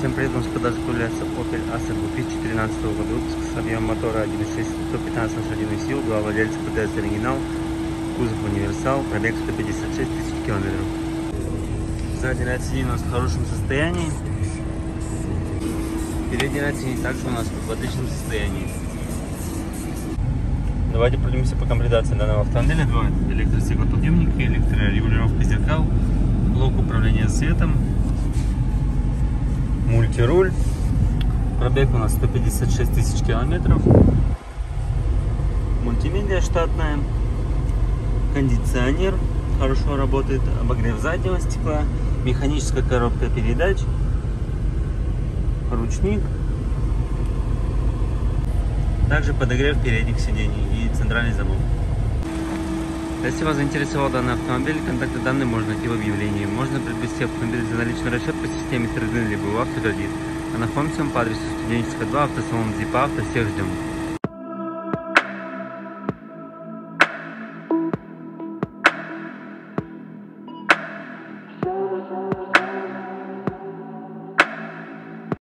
Всем привет, у нас в продаже появляется Opel Astra 2013 года выпуска с объемом мотора 1.6, 115 лошадиных сил, два владельца, ПТС оригинал, кузов универсал, пробег 156 тысяч километров. Задний ряд сидений у нас в хорошем состоянии. Передний ряд сидений также у нас в отличном состоянии. Давайте пройдемся по комплектации данного автомобиля. Два электростеклоподъемника, электрорегулировка зеркал, блок управления светом, мультируль. Пробег у нас 156 тысяч километров. Мультимедиа штатная. Кондиционер хорошо работает. Обогрев заднего стекла. Механическая коробка передач. Ручник. Также подогрев передних сидений и центральный замок. Если вас заинтересовал данный автомобиль, контакты данные можно найти в объявлении. Можно приобрести автомобиль за наличный расчет по системе трейд-ин либо в автокредит. А находимся мы по адресу Студенческая 2, автосалон Зипа Авто. Всех ждем.